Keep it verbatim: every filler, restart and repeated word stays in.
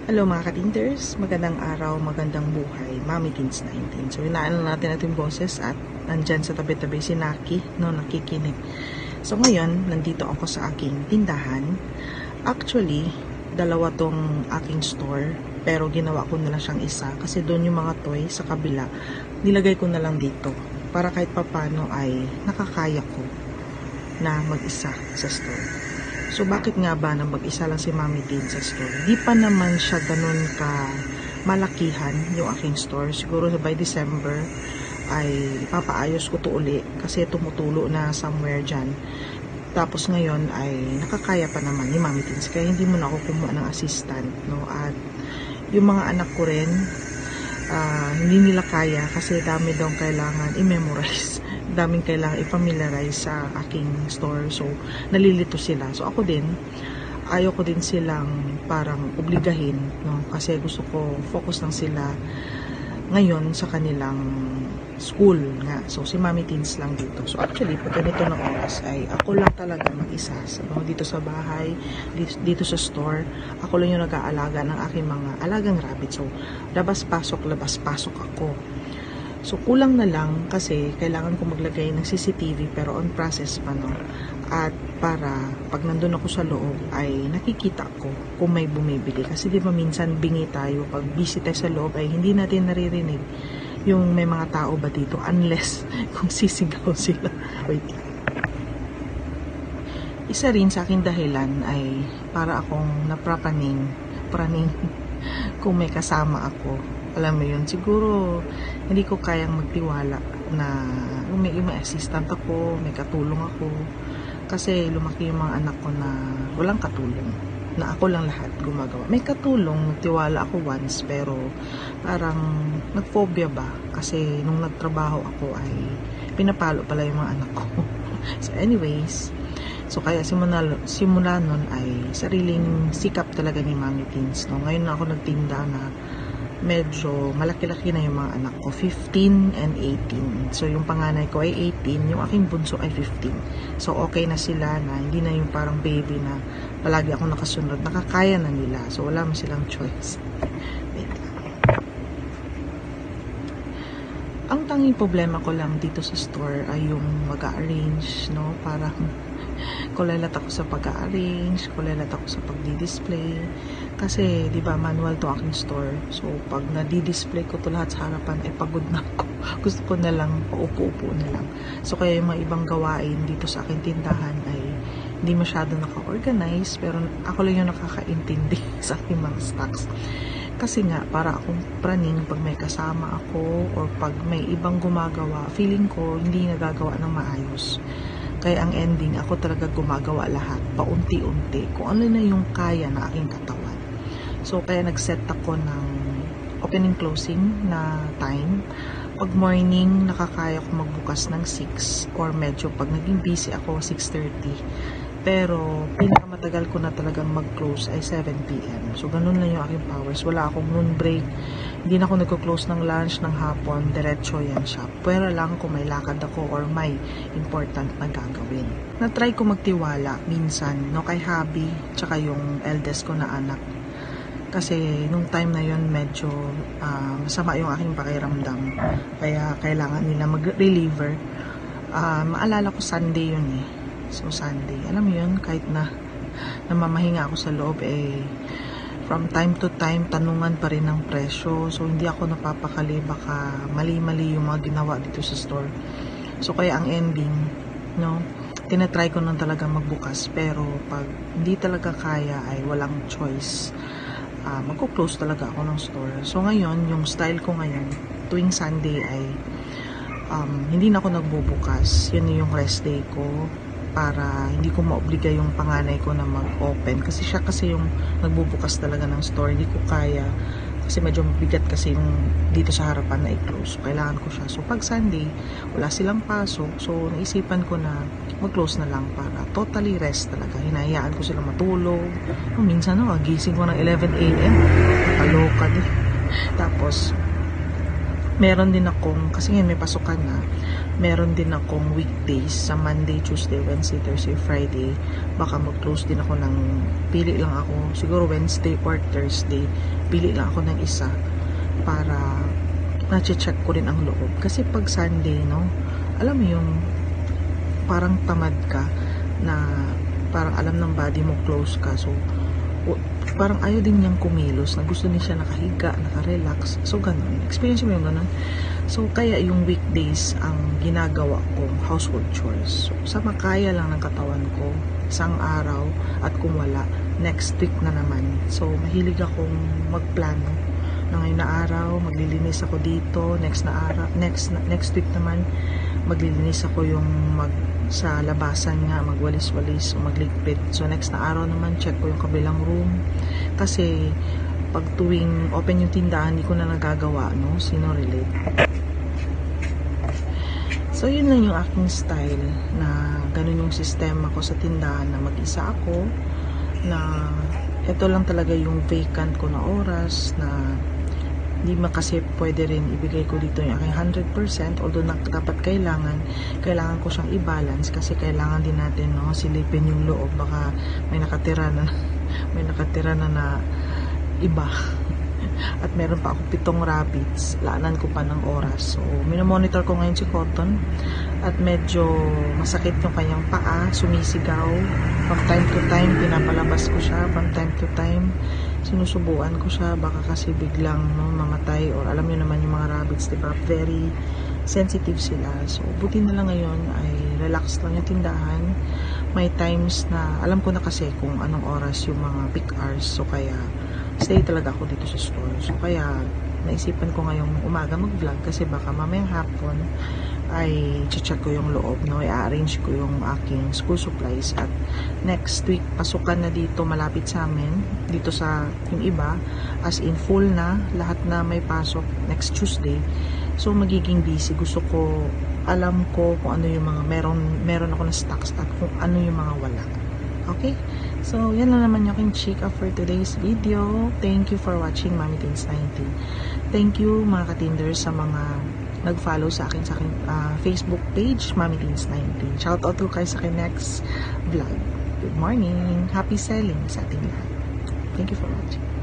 Hello mga katinters, magandang araw, magandang buhay, Mami Teens nineteen. So hinaan na natin natin boses at nandyan sa tabi-tabi si Naki, no, nakikinig. So ngayon, nandito ako sa aking tindahan. Actually, dalawa tong aking store, pero ginawa ko na lang siyang isa kasi doon yung mga toy sa kabila, nilagay ko na lang dito para kahit papano ay nakakaya ko na mag-isa sa store. So, bakit nga ba na mag-isa lang si Mami Teen sa store? Di pa naman siya ganun ka malakihan yung aking store. Siguro by December ay ipapaayos ko to uli kasi tumutulo na somewhere dyan. Tapos ngayon ay nakakaya pa naman ni Mami Teens. Kaya hindi mo na ako kumuha ng assistant. No? At yung mga anak ko rin, uh, hindi nila kaya kasi dami daw kailangan i-memorize. Daming kailangan i-familiarize sa aking store. So, nalilito sila. So, ako din, ayaw ko din silang parang obligahin, no? Kasi gusto ko focus lang sila ngayon sa kanilang school nga. So, si Mami Teens lang dito. So, actually, pag ganito na oras ay ako lang talaga mag-isa. So, no? Dito sa bahay, dito, dito sa store, ako lang yung nag-aalaga ng aking mga alagang rabbit. So, labas-pasok, labas-pasok ako. So, kulang na lang kasi kailangan ko maglagay ng C C T V pero on process pa, no? At para pag nandun ako sa loob ay nakikita ko kung may bumibili. Kasi di ba minsan bingi tayo, pag busy tayo sa loob ay hindi natin naririnig yung may mga tao ba dito unless kung sisigaw sila. Wait lang. Isa rin sa aking dahilan ay para akong naprapaning, praning kung may kasama ako. Alam mo yun, siguro hindi ko kayang magtiwala na may, may assistant ako, may katulong ako. Kasi lumaki yung mga anak ko na walang katulong. Na ako lang lahat gumagawa. May katulong, tiwala ako once, pero parang nagphobia ba? Kasi nung nagtrabaho ako ay pinapalo pala yung mga anak ko. So anyways, so kaya simula, simula nun ay sariling sikap talaga ni Mami Teens. No? Ngayon na ako nagtinda na medyo malaki-laki na yung mga anak ko, fifteen and eighteen. So, yung panganay ko ay eighteen, yung aking bunso ay fifteen. So, okay na sila na hindi na yung parang baby na palagi ako nakasunod. Nakakaya na nila. So, wala mo silang choice. Wait lang. Ang tanging problema ko lang dito sa store ay yung mag-arrange, no? Parang kulelat ako sa pag-arrange, kulelat ako sa pag-display. Kasi, di ba, manual to aking store. So, pag na-display ko to lahat sa harapan, ay pagod na ako. Gusto ko na lang, paupo-upo na lang. So, kaya yung mga ibang gawain dito sa aking tindahan ay hindi masyado naka-organize, pero ako lang yung nakakaintindi sa aking mga stocks. Kasi nga, para akong praning pag may kasama ako or pag may ibang gumagawa, feeling ko hindi nagagawa ng maayos. Kaya ang ending, ako talaga gumagawa lahat, paunti-unti, kung ano na yung kaya na aking katawan. So, kaya nag-set ako ng opening-closing na time. Pag morning, nakakaya ko magbukas ng six or medyo pag naging busy ako, six thirty. Pero, pinakamatagal ko na talagang mag-close ay seven p m So, ganun lang yung aking powers. Wala akong noon break. Hindi na ako nag-close ng lunch, ng hapon. Diretso yan siya. Pwera lang kung may lakad ako or may important na gagawin. Na-try ko magtiwala minsan, no, kay hubby, tsaka yung eldest ko na anak. Kasi nung time na yon medyo uh, masama yung aking pakiramdam. Kaya kailangan nila mag-reliever. Uh, maalala ko Sunday yun eh. So Sunday, alam mo yun, kahit na namamahinga ako sa loob eh, from time to time, tanungan pa rin ng presyo. So hindi ako napapakali, baka mali-mali yung mga ginawa dito sa store. So kaya ang ending, no, tinatry ko nang talaga magbukas. Pero pag hindi talaga kaya ay walang choice. Uh, magko-close talaga ako ng store. So ngayon, yung style ko ngayon, tuwing Sunday ay um, hindi na ako nagbubukas. Yun yung rest day ko para hindi ko maobliga yung panganay ko na mag-open. Kasi siya kasi yung nagbubukas talaga ng store. Hindi ko kaya kasi medyo mabigat kasi yung dito sa harapan na i-close. So, kailangan ko siya. So pag Sunday, wala silang pasok. So naisipan ko na mag-close na lang para totally rest talaga. Hinahayaan ko sila matulog. O, minsan no, gising ko ng eleven a m Nakaloka din. Tapos, meron din akong, kasi ngayon may pasukan na, meron din akong weekdays sa Monday, Tuesday, Wednesday, Thursday, Friday. Baka mag-close din ako ng, pili lang ako, siguro Wednesday or Thursday, pili lang ako ng isa para na-check ko rin ang loob. Kasi pag Sunday, no, alam mo yung parang tamad ka na parang alam ng body mo close ka. So, parang ayaw din niyang kumilos, na gusto niya siya nakahiga, nakarelax. So, ganun. Experience mo yung ganun. So, kaya yung weekdays ang ginagawa kong household chores. So, sa makaya lang ng katawan ko, isang araw, at kung wala, next week na naman. So, mahilig akong magplano na ngayon na araw, maglilinis ako dito, next na araw, next, next week naman, maglilinis ako yung mag sa labasan nga, magwalis-walis o magligpit. So next na araw naman, check ko yung kabilang room. Kasi pag tuwing open yung tindahan, hindi ko na nagagawa, no? Sino relate? So yun lang yung aking style, na ganun yung sistema ko sa tindahan, na mag-isa ako, na ito lang talaga yung vacant ko na oras, na hindi ma kasi pwede rin ibigay ko dito yung aking one hundred percent, although na, dapat kailangan kailangan ko siyang i-balance, kasi kailangan din natin, no, silipin yung loob, baka may nakatira na may nakatira na na iba at meron pa ako pitong rabbits, laanan ko pa ng oras. So minomonitor ko ngayon si Cotton, at medyo masakit yung kanyang paa, sumisigaw from time to time, pinapalabas ko siya from time to time, sinusubuan ko siya, baka kasi biglang, no, mamatay, or alam niyo naman yung mga rabbits, diba, very sensitive sila. So buti na lang ngayon ay relax lang yung tindahan. May times na alam ko na kasi kung anong oras yung mga peak hours, so kaya stay talaga ako dito sa store. So kaya naisipan ko ngayong umaga mag-vlog, kasi baka mamayang hapon ay check ko yung loob, no, i-arrange ko yung aking school supplies, at next week pasukan na dito malapit sa amin, dito sa yung iba, as in full na, lahat na may pasok next Tuesday. So magiging busy, gusto ko, alam ko kung ano yung mga meron, meron ako na stocks, at kung ano yung mga wala. Okay? So, yan na naman yung aking chika for today's video. Thank you for watching Mommy Teens nineteen. Thank you mga katinders sa mga nag-follow sa akin sa aking uh, Facebook page, Mommy Teens nineteen. Shout out to kayo sa aking next vlog. Good morning. Happy selling sa ating lahat. Thank you for watching.